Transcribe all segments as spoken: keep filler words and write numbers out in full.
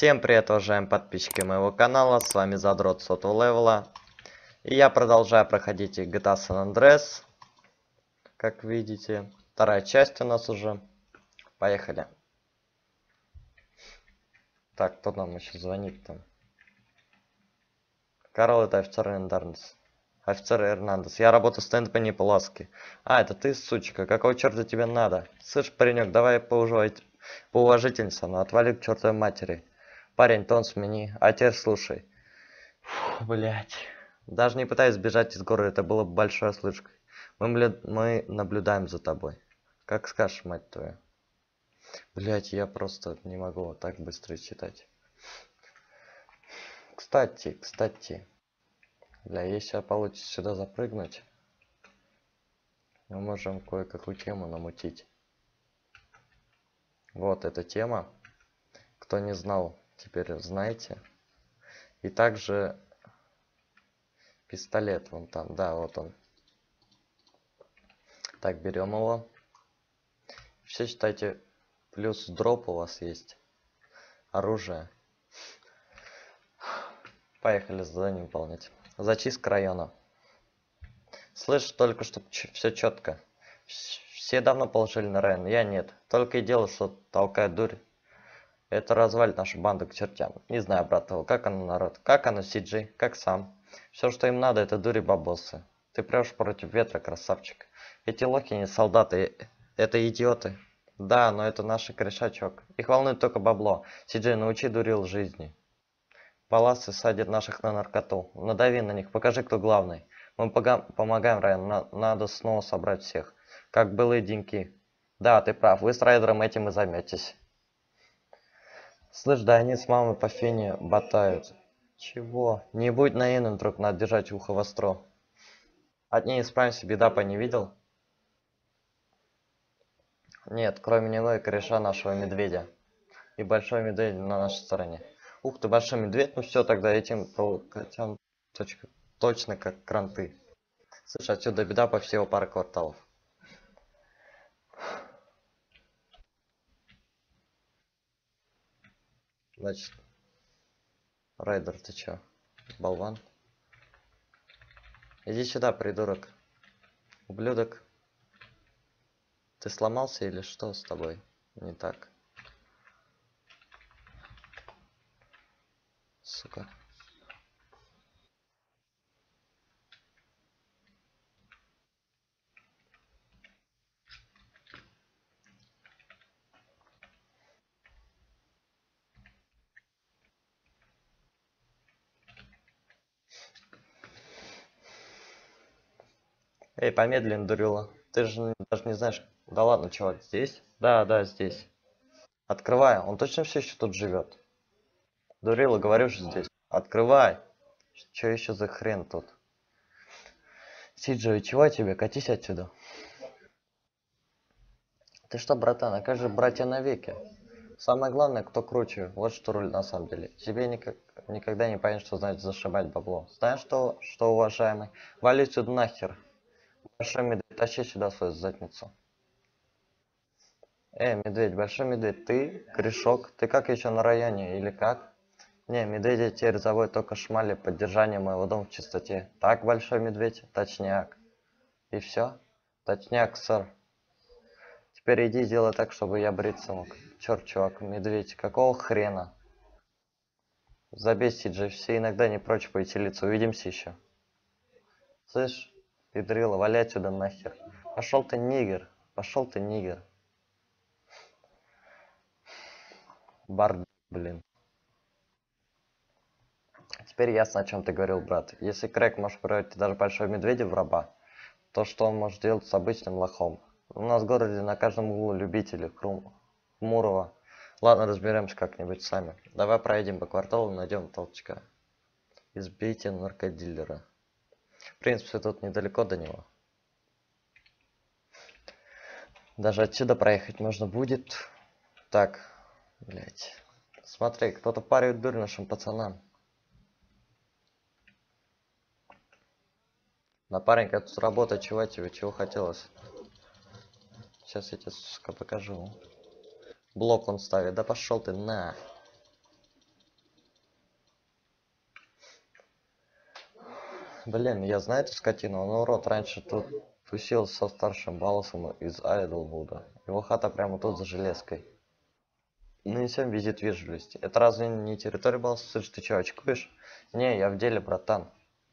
Всем привет, уважаемые подписчики моего канала, с вами Задрот сотого левела. И я продолжаю проходить джи ти эй San Andreas. Как видите, вторая часть у нас уже. Поехали. Так, кто нам еще звонит там? Карл, это офицер Эрнандес. Офицер Эрнандес. Я работаю с Тенпенни Поласки. А, это ты, сучка, какого черта тебе надо? Слышь, паренек, давай поуживать, поуважительно, но отвали к чертовой матери. Парень, тон смени. А теперь слушай. Блять. Даже не пытаюсь сбежать из города, это было бы большой ослышкой. Мы, блядь, мы наблюдаем за тобой. Как скажешь, мать твою. Блять, я просто не могу вот так быстро читать. Кстати, кстати. Бля, если получится сюда запрыгнуть, мы можем кое-какую тему намутить. Вот эта тема. Кто не знал, теперь знаете. И также пистолет вон там, да, вот он. Так, берем его. Все считайте, плюс дроп у вас есть. Оружие. Поехали задание выполнять. Зачистка района. Слышь, только что все четко. Все давно положили на район, я нет. Только и дело, что толкает дурь. Это развалит нашу банду к чертям. Не знаю, брат, как оно народ, как оно си джи, как сам. Все, что им надо, это дури бабосы. Ты прешь против ветра, красавчик. Эти лохи не солдаты, это идиоты. Да, но это наш корешачок. Их волнует только бабло. си джи, научи дурил жизни. Паласы садят наших на наркоту. Надави на них, покажи, кто главный. Мы помогаем, Райан, на надо снова собрать всех. Как былые деньки. Да, ты прав, вы с Райдером этим и займетесь. Слышь, да они с мамой по фене ботают. Чего? Не будь наивным, друг, надо держать ухо востро. От ней справимся, беда по не видел? Нет, кроме него и кореша нашего медведя. И большой медведь на нашей стороне. Ух ты, большой медведь, ну все, тогда этим толкатям точка, точно как кранты. Слушай, отсюда беда по всего пары кварталов. Значит, Райдер, ты чё, болван? Иди сюда, придурок. Ублюдок. Ты сломался или что с тобой не так? Сука. Эй, помедленно, дурила. Ты же даже не знаешь. Да ладно, чувак, здесь? Да, да, здесь. Открывай, он точно все еще тут живет. Дурила, говорю же здесь. Открывай. Че еще за хрен тут? Сиджи, чего тебе? Катись отсюда. Ты что, братан, а как же братья навеки? Самое главное, кто круче. Вот что руль на самом деле. Тебе никак, никогда не понять, что значит зашибать бабло. Знаешь что, что уважаемый? Вали сюда нахер. Большой медведь, тащи сюда свою задницу. Эй, медведь, большой медведь, ты, корешок, ты как еще на районе или как? Не, медведя теперь зовут только шмали, поддержание моего дома в чистоте. Так, большой медведь, точняк. И все? Точняк, сэр. Теперь иди делай так, чтобы я бриться мог. Черт, чувак, медведь, какого хрена? Забей, Сиджи, все иногда не прочь повеселиться, увидимся еще. Слышь, педрила, валяй отсюда нахер. Пошел ты, нигер, пошел ты, нигер. Бар, блин. Теперь ясно, о чем ты говорил, брат. Если Крэг может превратить даже большого медведя в раба, то что он может делать с обычным лохом? У нас в городе на каждом углу любители хрум... хмурого. Ладно, разберемся как-нибудь сами. Давай проедем по кварталу, найдем толчка. Избейте наркодилера. В принципе, тут недалеко до него. Даже отсюда проехать можно будет. Так, блять. Смотри, кто-то парит дурь нашим пацанам. Напарник, тут работа, чего тебе, чего хотелось? Сейчас я тебе, сука, покажу. Блок он ставит. Да пошел ты на. Блин, я знаю эту скотину, он урод раньше тут тусил со старшим Баласом из Айдлвуда. Его хата прямо тут за железкой. Нанесем визит вежливости. Это разве не территория Баласа? Слышь, ты чё, очкуешь? Не, я в деле, братан.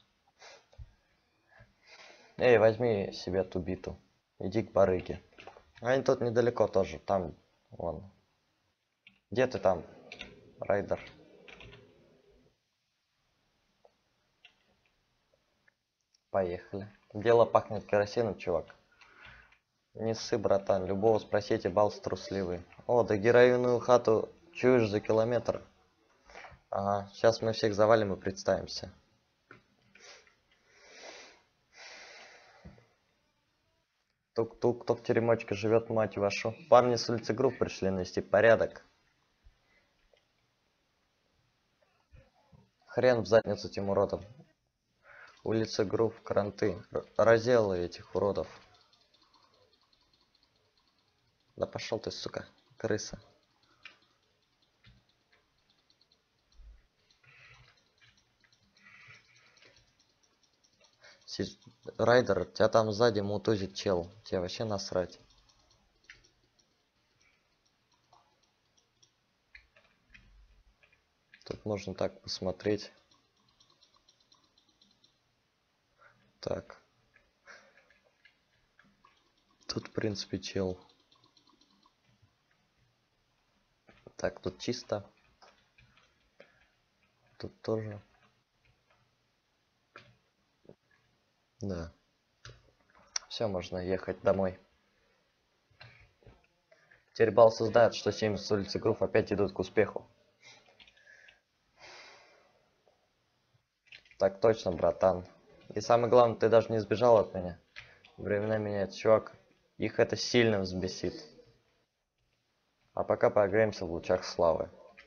Эй, возьми себе ту биту. Иди к барыге. Они тут недалеко тоже, там, вон. Где ты там, Райдер? Поехали. Дело пахнет керосином, чувак. Не ссы, братан, любого спросите, Балс трусливый. О, да героиновую хату чуешь за километр. Ага, сейчас мы всех завалим и представимся. Тук-тук, кто в теремочке живет, мать вашу. Парни с улицы Групп пришли навести порядок. Хрен в задницу тем уродом. Улица Групп, кранты. Разделала этих уродов. Да пошел ты, сука, крыса. Си... Райдер, тебя там сзади мутузит чел. Тебе вообще насрать. Тут можно так посмотреть. Так. Тут, в принципе, чел. Так, тут чисто. Тут тоже. Да. Все, можно ехать домой. Теперь бал создает, что семь с улицы Грув опять идут к успеху. Так точно, братан. И самое главное, ты даже не сбежал от меня. Времена меняют, чувак. Их это сильно взбесит. А пока поиграемся в лучах славы.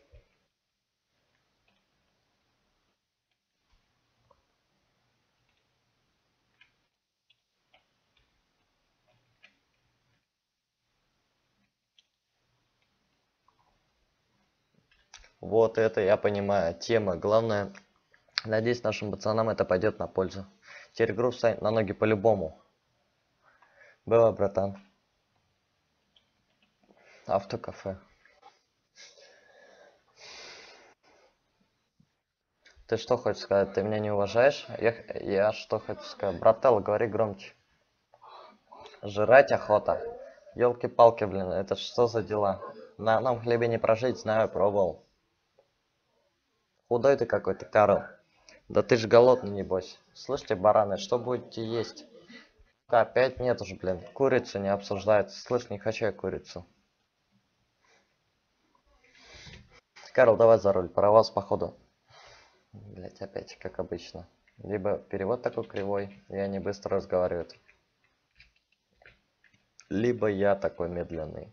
Вот это я понимаю. Тема. Главное, надеюсь, нашим пацанам это пойдет на пользу. Теперь игру встань на ноги по-любому. Было, братан. Автокафе. Ты что хочешь сказать? Ты меня не уважаешь? Я, я что хочу сказать? Брател, говори громче. Жрать охота. Ёлки-палки, блин, это что за дела? На одном хлебе не прожить, знаю, пробовал. Худой ты какой-то, Карл. Да ты ж голодный, небось. Слышите, бараны, что будете есть? Опять нет уж, блин. Курицу не обсуждается. Слышь, не хочу я курицу. Карл, давай за руль. Паровоз, походу. Блять, опять, как обычно. Либо перевод такой кривой, и они быстро разговаривают. Либо я такой медленный.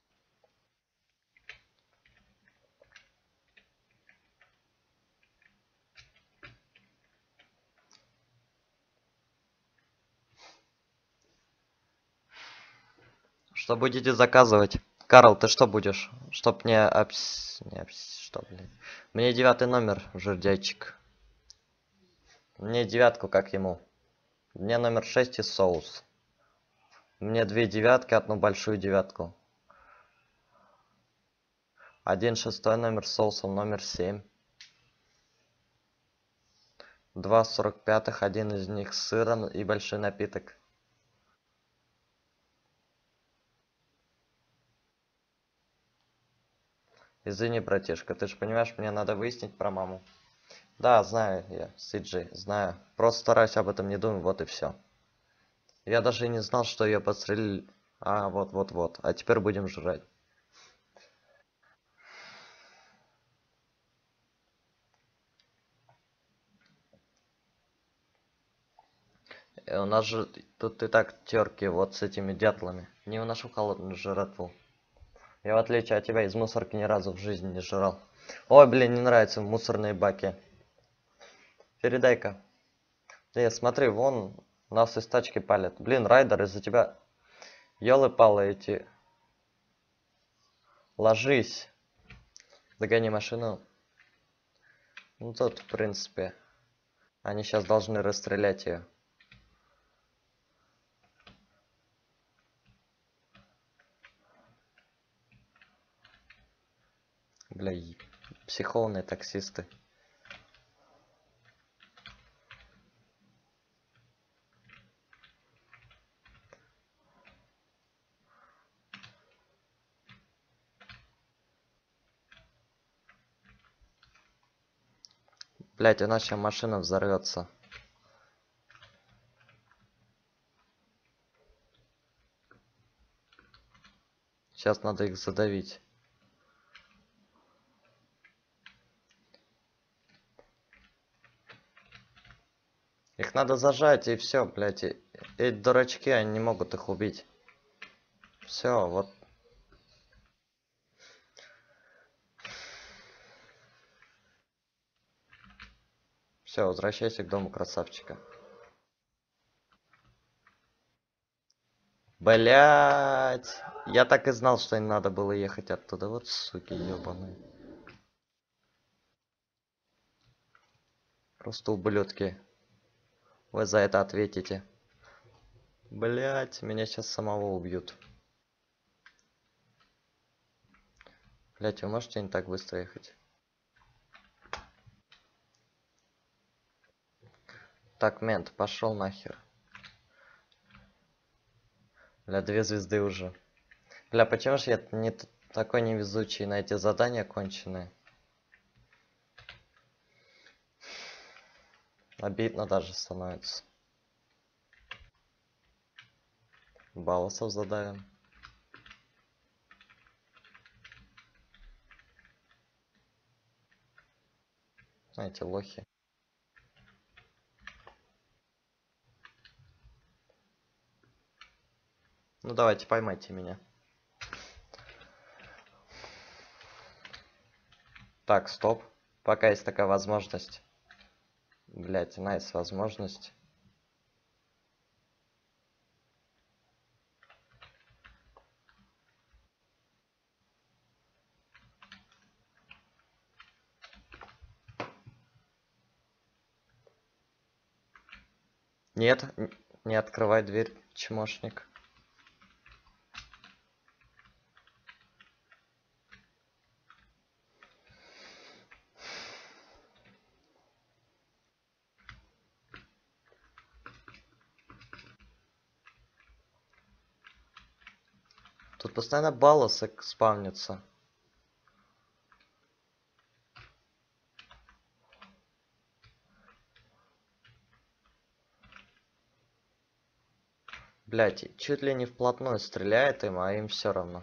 Что будете заказывать? Карл, ты что будешь? Чтоб не обс... Не обс... Что, блин? Мне девятый номер, жердячик. Мне девятку, как ему. Мне номер шесть и соус. Мне две девятки, одну большую девятку. Один шестой номер с соусом, номер семь. Два сорок пятых, один из них с сыром и большой напиток. Извини, братишка, ты же понимаешь, мне надо выяснить про маму. Да, знаю я, Сиджи, знаю. Просто стараюсь об этом не думать, вот и все. Я даже и не знал, что ее подстрелили. А, вот-вот-вот. А теперь будем жрать. Э, у нас же тут и так терки вот с этими дятлами. Не уношу холодную жратву. Я в отличие от тебя из мусорки ни разу в жизни не жрал. Ой, блин, не нравятся мусорные баки. Передай-ка. Э, смотри, вон нас из тачки палят. Блин, Райдер, из-за тебя... Ёлы-палы эти... Ложись. Догони машину. Ну тут, в принципе... Они сейчас должны расстрелять ее. Бля, и- психованные таксисты. Блять, у нас сейчас машина взорвется. Сейчас надо их задавить. Их надо зажать и все, блять. И- Эти дурачки, они не могут их убить. Все, вот. Все, возвращайся к дому красавчика. Блять, я так и знал, что не надо было ехать оттуда. Вот суки ебаные. Просто ублюдки. Вы за это ответите. Блять, меня сейчас самого убьют. Блять, вы можете не так быстро ехать? Так, мент, пошел нахер. Бля, две звезды уже. Бля, почему же я не т- такой невезучий на эти задания конченые? Обидно даже становится. Балласов задавим. Эти лохи. Ну давайте, поймайте меня. Так, стоп. Пока есть такая возможность. Блять, найс возможность. Нет, н- не открывай дверь, чмошник. Тут постоянно балласы спавнятся. Блять, чуть ли не вплотную стреляет им, а им все равно.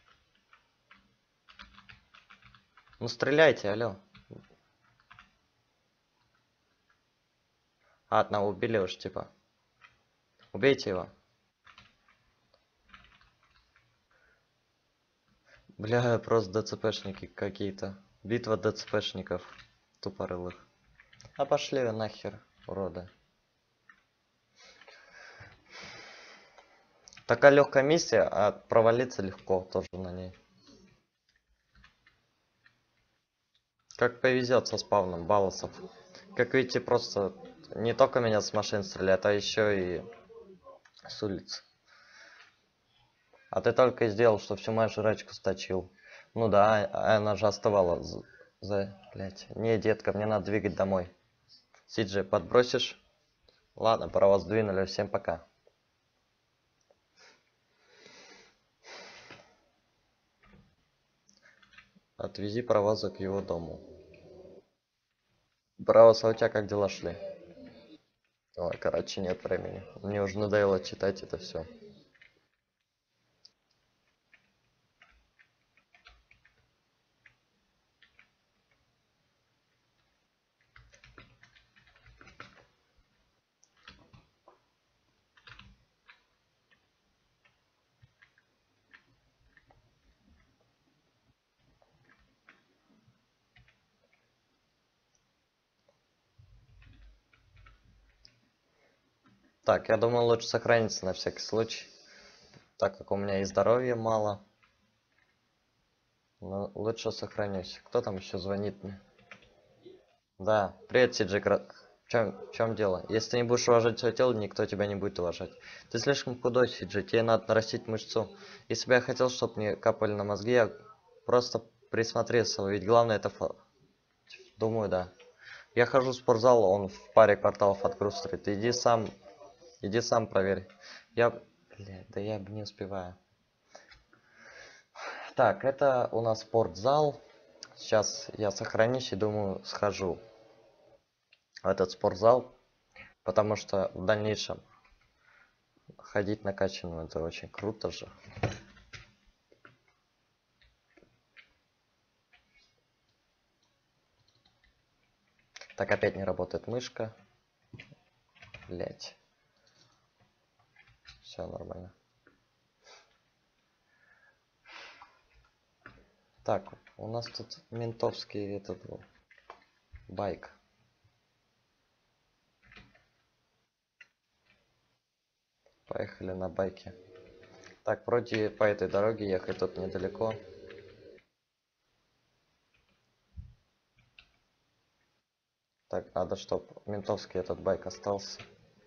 Ну стреляйте, алло. А, одного убили уж, типа. Убейте его. Бля, просто ДЦПшники какие-то. Битва ДЦПшников. Тупорылых. А пошли вы нахер, уроды. Такая легкая миссия, а провалиться легко тоже на ней. Как повезет со спавном балласов. Как видите, просто не только меня с машин стреляют, а еще и с улиц. А ты только и сделал, что всю мою жрачку сточил. Ну да, а она же оставала за... за... Блять. Не, детка, мне надо двигать домой. Сиджи, подбросишь? Ладно, паровоз двинули, всем пока. Отвези паровоза к его дому. Паровоз, а у тебя как дела шли? Ой, короче, нет времени. Мне уже надоело читать это все. Так, я думаю, лучше сохраниться на всякий случай. Так как у меня и здоровья мало. Но лучше сохранюсь. Кто там еще звонит мне? Да, привет, Сиджи. Кра- чем, в чем дело? Если ты не будешь уважать свое тело, никто тебя не будет уважать. Ты слишком худой, Сиджи, тебе надо нарастить мышцу. Если бы я хотел, чтобы мне капали на мозги, я просто присмотрелся, ведь главное это... фа- Думаю, да. Я хожу в спортзал, он в паре кварталов от Грув-стрит. Иди сам, иди сам проверь. Я... Бля, да я не успеваю. Так, это у нас спортзал. Сейчас я сохранюсь и думаю, схожу в этот спортзал, потому что в дальнейшем ходить накачанным это очень круто же. Так, опять не работает мышка. Блять. Все нормально. Так, у нас тут ментовский этот вот, байк. Поехали на байке. Так, вроде по этой дороге ехать тут недалеко. Так, надо, чтобы ментовский этот байк остался.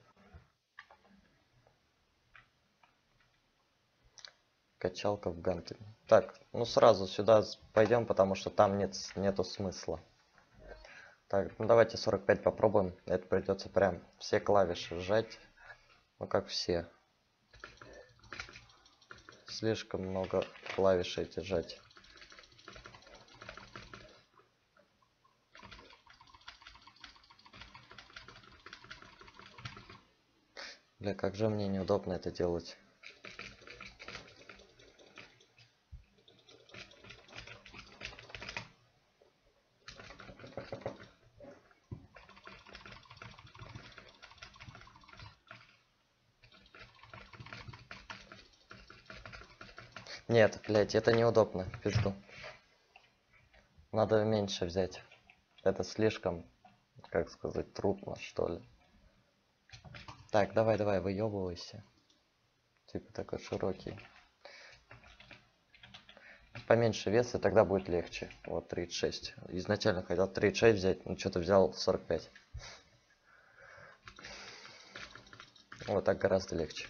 Качалка в Ганты. Так, ну сразу сюда пойдем, потому что там нет, нету смысла. Так, ну давайте сорок пять попробуем. Это придется прям все клавиши сжать. Ну как все. Слишком много клавиш эти сжать. Бля, как же мне неудобно это делать. Нет, блять, это неудобно, пизду. Надо меньше взять. Это слишком, как сказать, трудно, что ли. Так, давай, давай, выебывайся. Типа такой широкий. Поменьше веса, тогда будет легче. Вот тридцать шесть. Изначально хотел тридцать шесть взять, но что-то взял сорок пять. Вот так гораздо легче.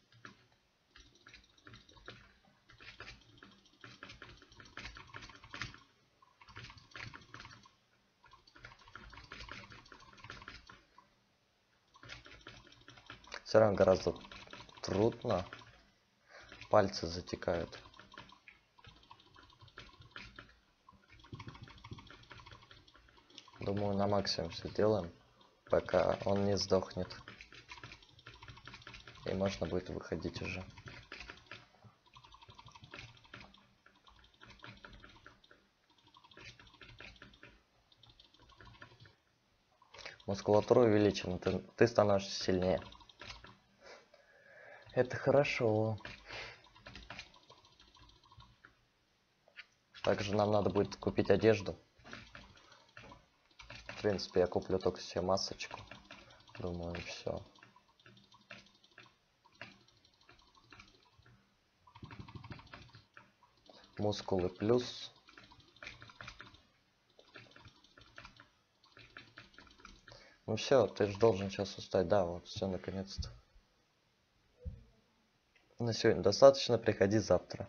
Все равно гораздо трудно. Пальцы затекают. Думаю, на максимум все делаем, пока он не сдохнет. И можно будет выходить уже. Мускулатура увеличена, ты, ты становишься сильнее. Это хорошо. Также нам надо будет купить одежду. В принципе, я куплю только себе масочку. Думаю, все. Мускулы плюс. Ну все, ты же должен сейчас устать. Да, вот все наконец-то. На сегодня достаточно, приходи завтра.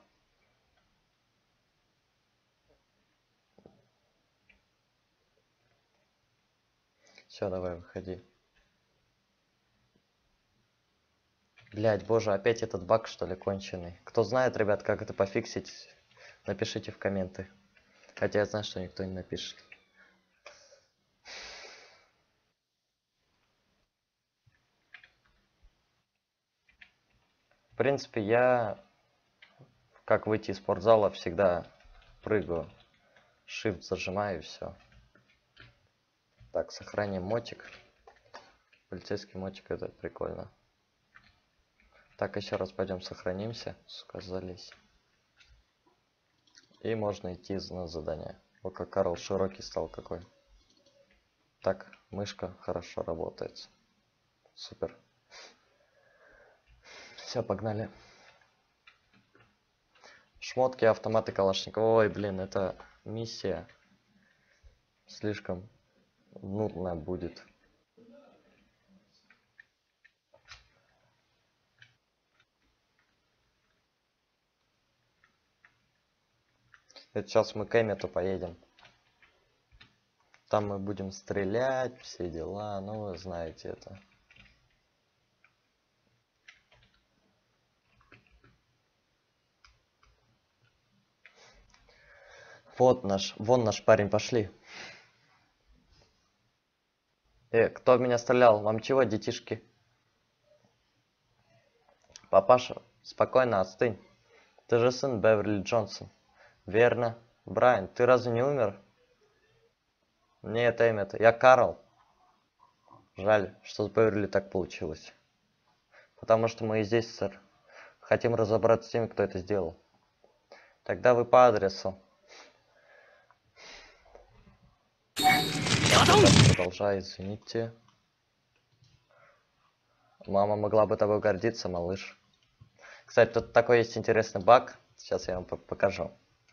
Все, давай, выходи. Блять, боже, опять этот баг, что ли, конченый. Кто знает, ребят, как это пофиксить, напишите в комменты. Хотя я знаю, что никто не напишет. В принципе, я, как выйти из спортзала, всегда прыгаю. Shift зажимаю и все. Так, сохраним мотик. Полицейский мотик, это прикольно. Так, еще раз пойдем сохранимся. Сука, залезь. И можно идти на задание. Вот как Карл широкий стал какой. Так, мышка хорошо работает. Супер. Все, погнали. Шмотки, автоматы Калашникова. Ой, блин, это миссия слишком нудная будет. Это сейчас мы к Эммету поедем. Там мы будем стрелять, все дела. Ну, вы знаете это. Вот наш, вон наш парень, пошли. Э, кто в меня стрелял? Вам чего, детишки? Папаша, спокойно, остынь. Ты же сын Беверли Джонсон. Верно. Брайан, ты разве не умер? Нет, Эммет, я Карл. Жаль, что с Беверли так получилось. Потому что мы и здесь, сэр. Хотим разобраться с теми, кто это сделал. Тогда вы по адресу. Продолжай, извините. Мама могла бы тобой гордиться, малыш. Кстати, тут такой есть интересный баг. Сейчас я вам покажу.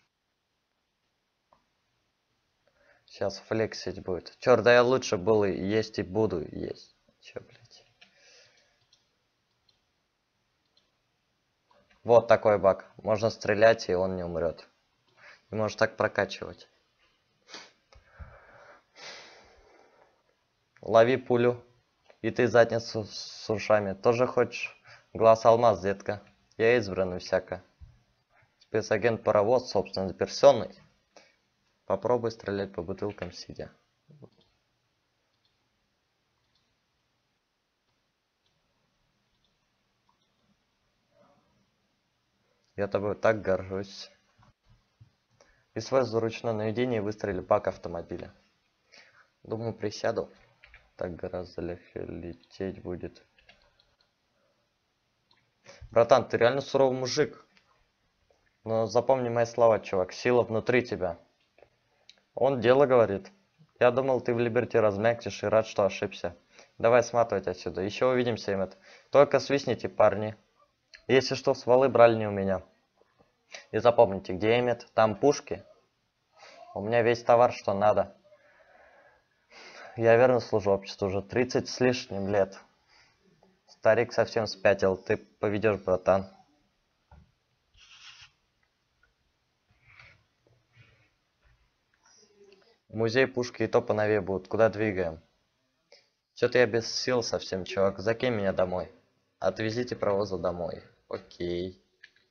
Сейчас флексить будет. Черт, да я лучше был и есть и буду есть. Че, блядь. Вот такой баг. Можно стрелять, и он не умрет. И можно так прокачивать. Лови пулю. И ты задницу с ушами. Тоже хочешь? Глаз алмаз, детка. Я избранный всяко. Спецагент паровоз, собственно, персоной. Попробуй стрелять по бутылкам сидя. Я тобой так горжусь. И свое заручное наведение выстрелили в бак автомобиля. Думаю, присяду. Так гораздо легче лететь будет. Братан, ты реально суровый мужик. Но запомни мои слова, чувак. Сила внутри тебя. Он дело говорит. Я думал, ты в Либерти размягчишь и рад, что ошибся. Давай сматывать отсюда. Еще увидимся, Эммет. Только свистните, парни. Если что, стволы брали не у меня. И запомните, где Эммет, там пушки. У меня весь товар, что надо. Я верно служу обществу уже тридцать с лишним лет. Старик совсем спятил. Ты поведешь, братан. Музей пушки и то поновее будут. Куда двигаем? Что-то я без сил совсем, чувак. Закинь меня домой. Отвезите провоза домой. Окей.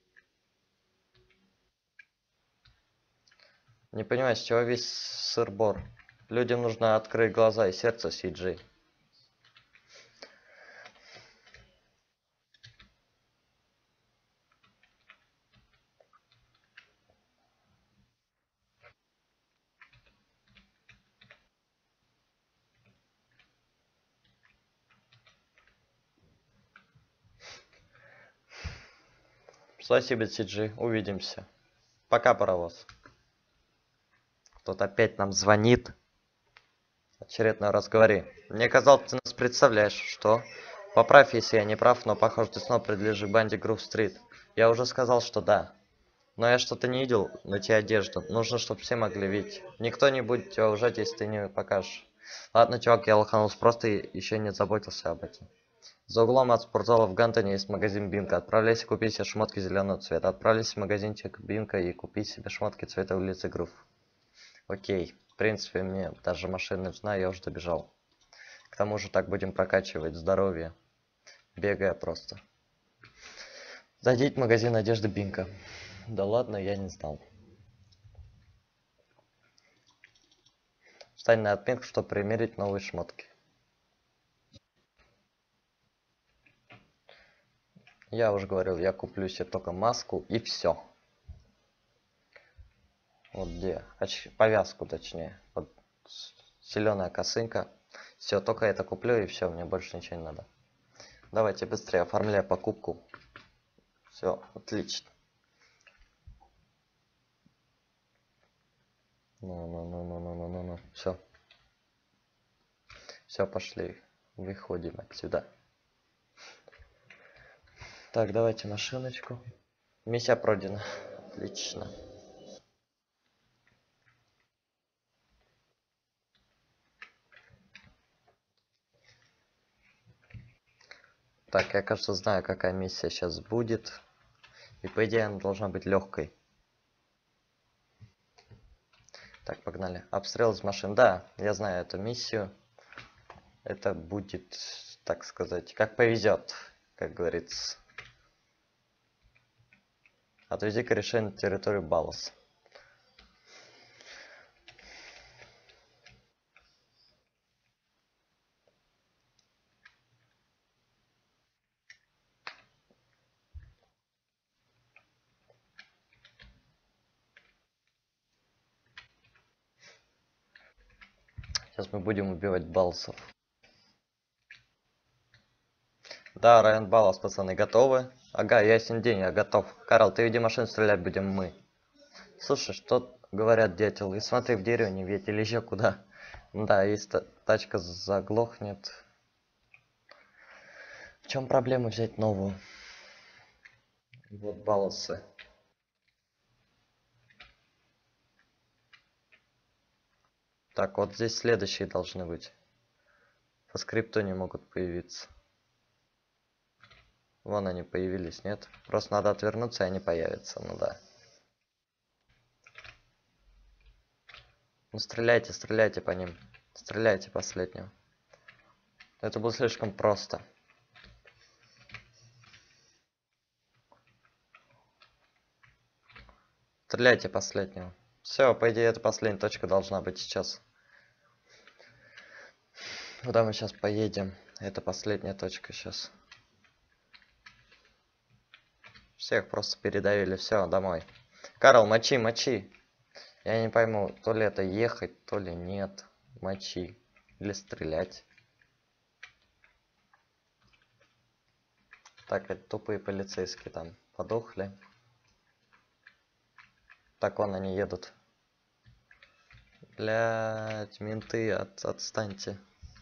Не понимаю, с чего весь сыр-бор? Людям нужно открыть глаза и сердце, Си Джи. Спасибо, Си Джи. Увидимся. Пока, паровоз. Кто-то опять нам звонит. Очередной раз говори. Мне казалось, ты нас представляешь. Что? Поправь, если я не прав, но похоже, ты снова принадлежишь банде Грув-стрит. Я уже сказал, что да. Но я что-то не видел на тебе одежду. Нужно, чтобы все могли видеть. Никто не будет тебя уважать, если ты не покажешь. Ладно, чувак, я лоханулся, просто еще не заботился об этом. За углом от спортзала в Гантоне есть магазин Бинка. Отправляйся купить себе шмотки зеленого цвета. Отправляйся в магазинчик Бинка и купи себе шмотки цвета улицы Грув. Окей. В принципе, мне даже машина нужна, я уже добежал. К тому же так будем прокачивать здоровье. Бегая просто. Зайдите в магазин одежды Бинка. Да ладно, я не знал. Встань на отметку, чтобы примерить новые шмотки. Я уже говорил, я куплю себе только маску и все. Вот где? Оч... Повязку точнее. Вот зеленая косынка. Все, только это куплю и все, мне больше ничего не надо. Давайте быстрее оформляй покупку. Все, отлично. Ну, ну, ну, ну, ну, ну, ну, ну. Все. Все, пошли. Выходим отсюда. Так, давайте машиночку. Миссия пройдена. Отлично. Так, я, кажется, знаю, какая миссия сейчас будет. И по идее она должна быть легкой. погнали. Обстрел из машин. Да, я знаю эту миссию. Это будет, так сказать, как повезет, как говорится. Отвези к решению территорию Баллас. Сейчас мы будем убивать Балласов. Да, район Баллас, пацаны, готовы? Ага, ясен день, я готов. Карл, ты веди машину, стрелять будем мы. Слушай, что говорят дятел? И смотри, в дерево не ведь или еще куда. Да, если тачка заглохнет. В чем проблема взять новую? Вот Балласы. Так, вот здесь следующие должны быть. По скрипту не могут появиться. Вон они появились, нет? Просто надо отвернуться, и они появятся, ну да. Ну стреляйте, стреляйте по ним. Стреляйте последнего. Это было слишком просто. Стреляйте последнего. Все, по идее, это последняя точка должна быть сейчас. Куда мы сейчас поедем? Это последняя точка сейчас. Всех просто передавили. Все, домой. Карл, мочи, мочи. Я не пойму, то ли это ехать, то ли нет. Мочи. Или стрелять. Так, это тупые полицейские там подохли. Так, вон они едут. Блять, менты, от, отстаньте.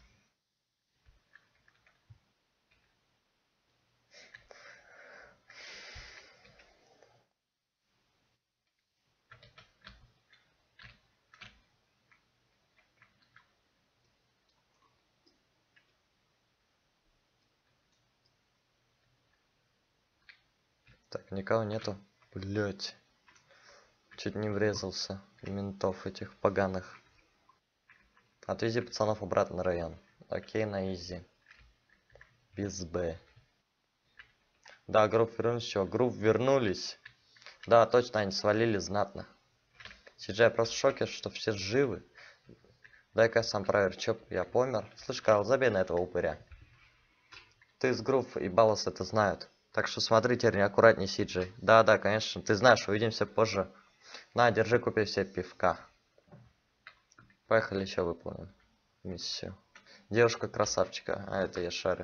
Так, никого нету. Блять. Чуть не врезался в ментов этих поганых. Отвези пацанов обратно на район. Окей, на изи. Без Б. Да, групп вернулись. Все, групп вернулись. Да, точно, они свалили знатно. Сейчас просто в шоке, что все живы. Дай-ка сам проверь, чё я помер. Слышь, Карл, забей на этого упыря. Ты с групп и Баллас это знают. Так что смотри теперь неаккуратней, Сиджей. Да, да, конечно, ты знаешь, увидимся позже. На, держи, купи все пивка. Поехали еще выполним миссию. Девушка красавчика, а это я шарю.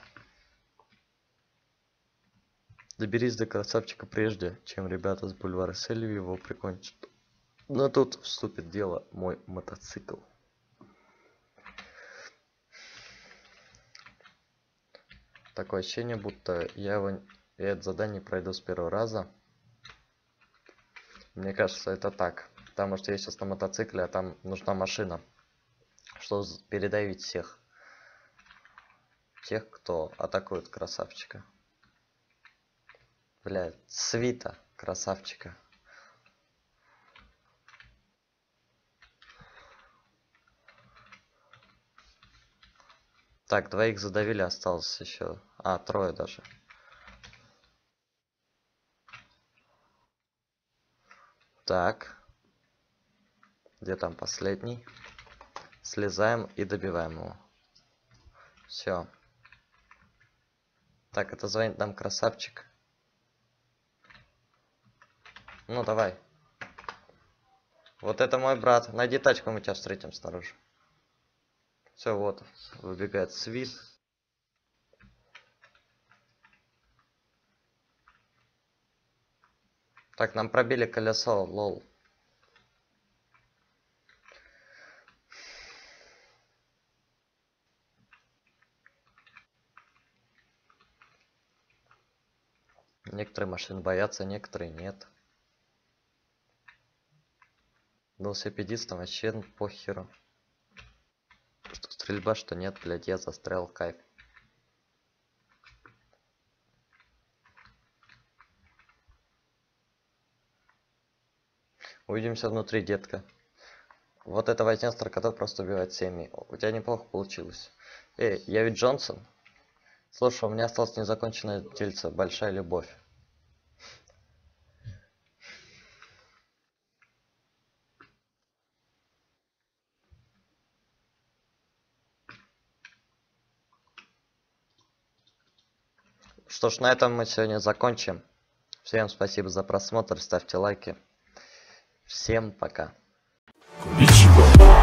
Доберись до красавчика прежде, чем ребята с бульвара Сельви его прикончат. Но тут вступит в дело мой мотоцикл. Такое ощущение, будто я, его, я это задание пройду с первого раза. Мне кажется, это так. Потому что я сейчас на мотоцикле, а там нужна машина. Чтобы передавить всех. Тех, кто атакует красавчика. Блядь, свита красавчика. Так, двоих задавили, осталось еще. А, трое даже. Так. Где там последний? Слезаем и добиваем его. Все. Так, это звонит нам красавчик. Ну, давай. Вот это мой брат. Найди тачку, мы тебя встретим снаружи. Все, вот. Выбегает свит. Так, нам пробили колесо, лол. Некоторые машины боятся, некоторые нет. Велосипедистам вообще похеру. Что стрельба, что нет, блядь, я застрял, кайф. Увидимся внутри, детка. Вот это вознестр, который просто убивает семьи. У тебя неплохо получилось. Эй, я ведь Джонсон. Слушай, у меня осталось незаконченное дельце. Большая любовь. Что ж, на этом мы сегодня закончим. Всем спасибо за просмотр, ставьте лайки. Всем пока. Ничего.